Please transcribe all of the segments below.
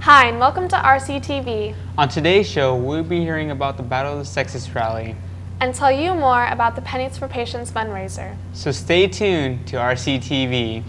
Hi, and welcome to Rctv. On today's show, we'll be hearing about the Battle of the Sexes rally And tell you more about the Pennies for Patients fundraiser. So stay tuned to Rctv.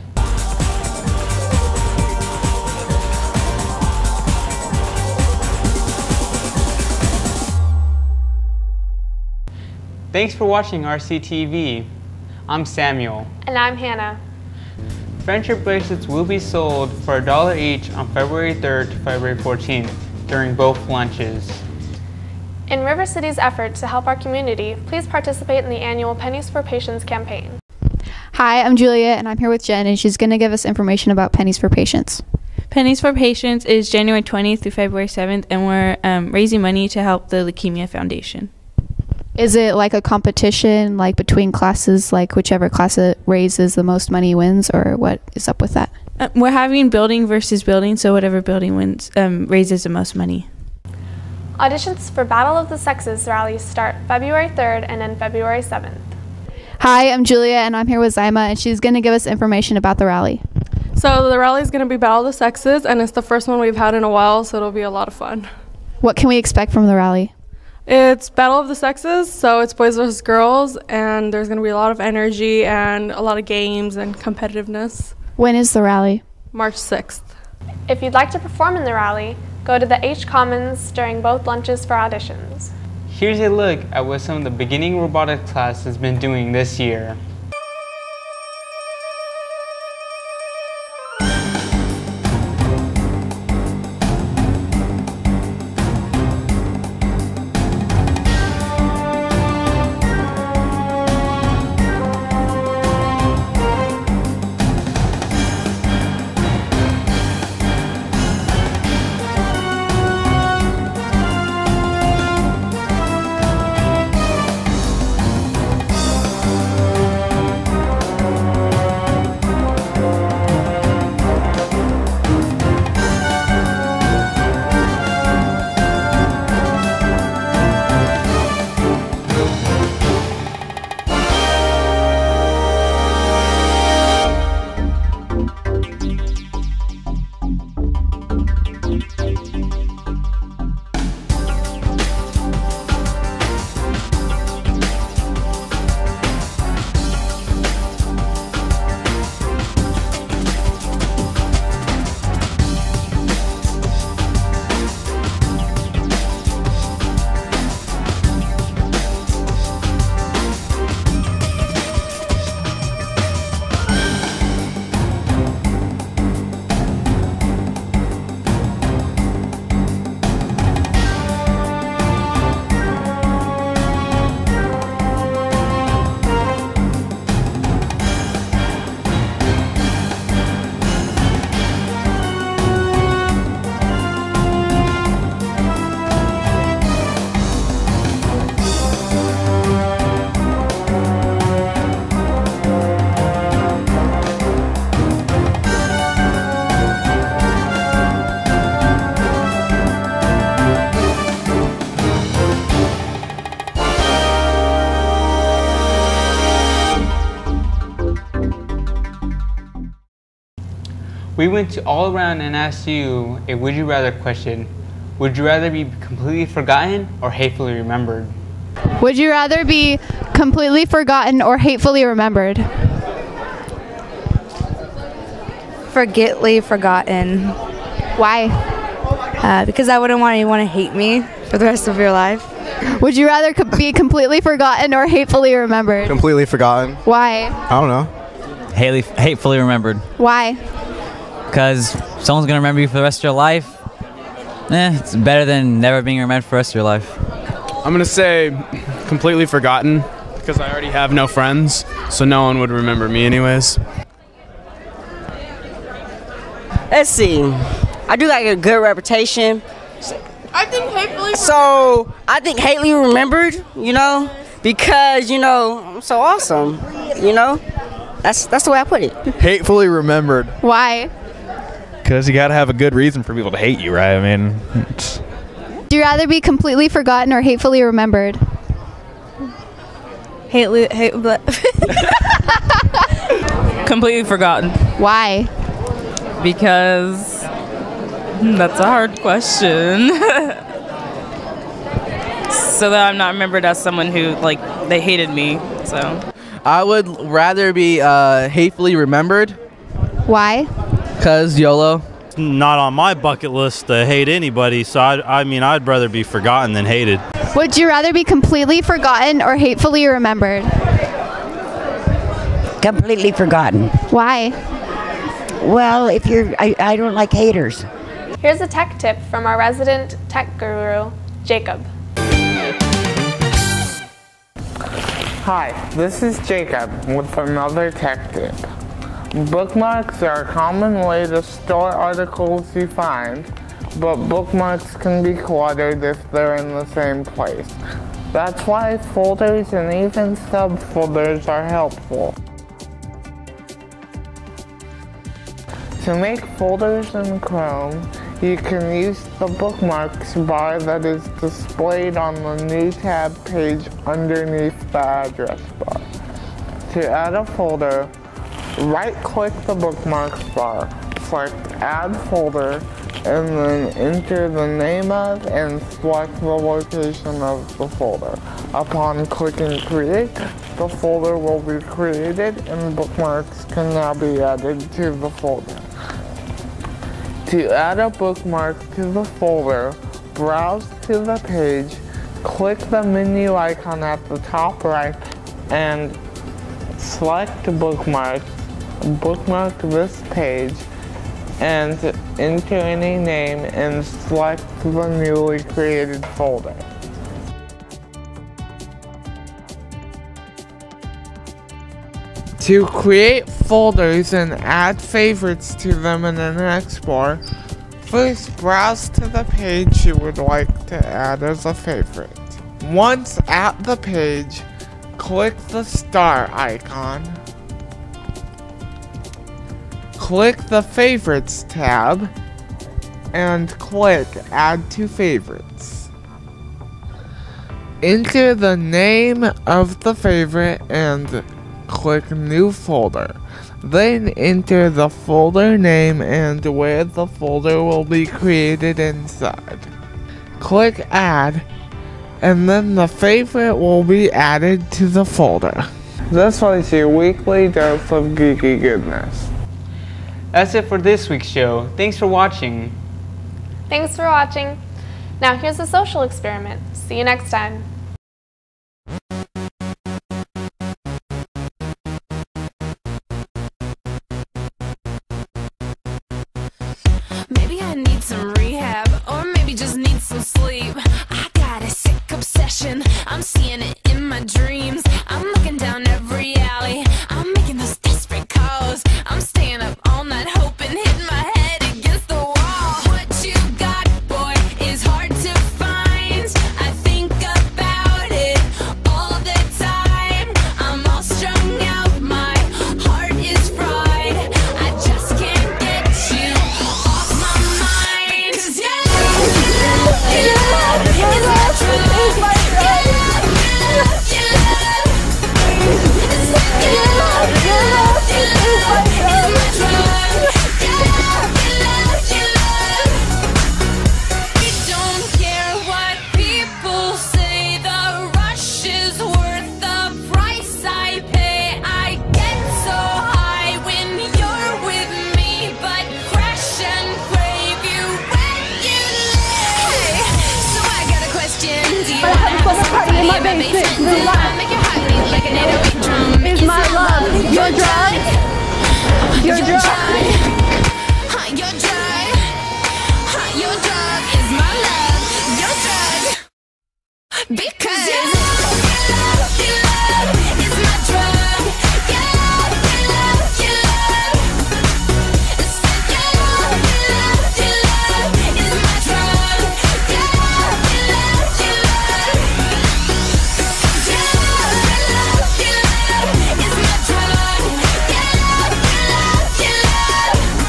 Thanks for watching Rctv. I'm Samuel. And I'm Hannah. Friendship bracelets will be sold for $1 each on February 3rd to February 14th during both lunches. In River City's effort to help our community, please participate in the annual Pennies for Patients campaign. Hi, I'm Julia, and I'm here with Jen, and she's going to give us information about Pennies for Patients. Pennies for Patients is January 20th through February 7th, and we're raising money to help the Leukemia Foundation. Is it like a competition, like between classes, like whichever class raises the most money wins, or what is up with that? We're having building versus building, so whatever building wins raises the most money. Auditions for Battle of the Sexes rallies start February 3rd and end February 7th. Hi, I'm Julia, and I'm here with Zyma, and she's going to give us information about the rally. So the rally is going to be Battle of the Sexes, and it's the first one we've had in a while, so it'll be a lot of fun. What can we expect from the rally? It's Battle of the Sexes, so it's boys versus girls, and there's going to be a lot of energy and a lot of games and competitiveness. When is the rally? March 6th. If you'd like to perform in the rally, go to the H Commons during both lunches for auditions. Here's a look at what some of the beginning robotics class has been doing this year. We went to all around and asked you a would you rather question. Would you rather be completely forgotten or hatefully remembered? Would you rather be completely forgotten or hatefully remembered? Forgetly forgotten. Why? Because I wouldn't want anyone to hate me for the rest of your life. Would you rather be completely forgotten or hatefully remembered? Completely forgotten. Why? I don't know. Hatefully remembered. Why? Because someone's going to remember you for the rest of your life. It's better than never being remembered for the rest of your life. I'm going to say completely forgotten because I already have no friends, so no one would remember me anyways. Let's see. I do like a good reputation. I think hatefully. So I think hatefully remembered, because, I'm so awesome, That's the way I put it. Hatefully remembered. Why? Because you got to have a good reason for people to hate you, right? I mean, Do you rather be completely forgotten or hatefully remembered? Completely forgotten. Why? Because That's a hard question. So that I'm not remembered as someone who, like, they hated me, so. I would rather be hatefully remembered. Why? Because YOLO. Not on my bucket list to hate anybody, so I mean, I'd rather be forgotten than hated. Would you rather be completely forgotten or hatefully remembered? Completely forgotten. Why? Well, if I don't like haters. Here's a tech tip from our resident tech guru, Jacob. Hi, this is Jacob with another tech tip. Bookmarks are a common way to store articles you find, but bookmarks can be cluttered if they're in the same place. That's why folders and even subfolders are helpful. To make folders in Chrome, you can use the bookmarks bar that is displayed on the new tab page underneath the address bar. To add a folder, right-click the bookmarks bar, select Add Folder, and then enter the name of and select the location of the folder. Upon clicking Create, the folder will be created and bookmarks can now be added to the folder. To add a bookmark to the folder, browse to the page, click the menu icon at the top right, and select Bookmarks. Bookmark this page, and enter any name and select the newly created folder. To create folders and add favorites to them in an export, first browse to the page you would like to add as a favorite. Once at the page, click the star icon. Click the Favorites tab and click Add to Favorites. Enter the name of the favorite and click New Folder. Then enter the folder name and where the folder will be created inside. Click Add, and then the favorite will be added to the folder. This was your weekly dose of geeky goodness. That's it for this week's show. Thanks for watching. Thanks for watching. Now here's a social experiment. See you next time. Maybe I need some rehab, or maybe just need some sleep. I got a sick obsession, I'm seeing it in my dreams. I'm looking down every alley, I'm making those desperate calls. I'm staying up all night hoping, hitting my head against the wall. What you got, boy, is hard to find. I think about it all the time. I'm all strung out, my heart is fried. I just can't get you off my mind. 'Cause your love is my drug. Is my love your drug? Your drug? Your drug. Your drug is my love. Your drug. Because your love is my drug. Your love. Your love is my drug. Your love is my drug. Your love is my drug.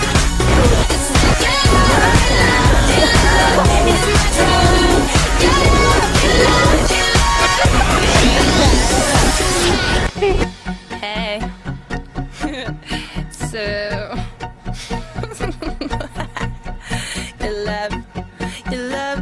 your love, your love.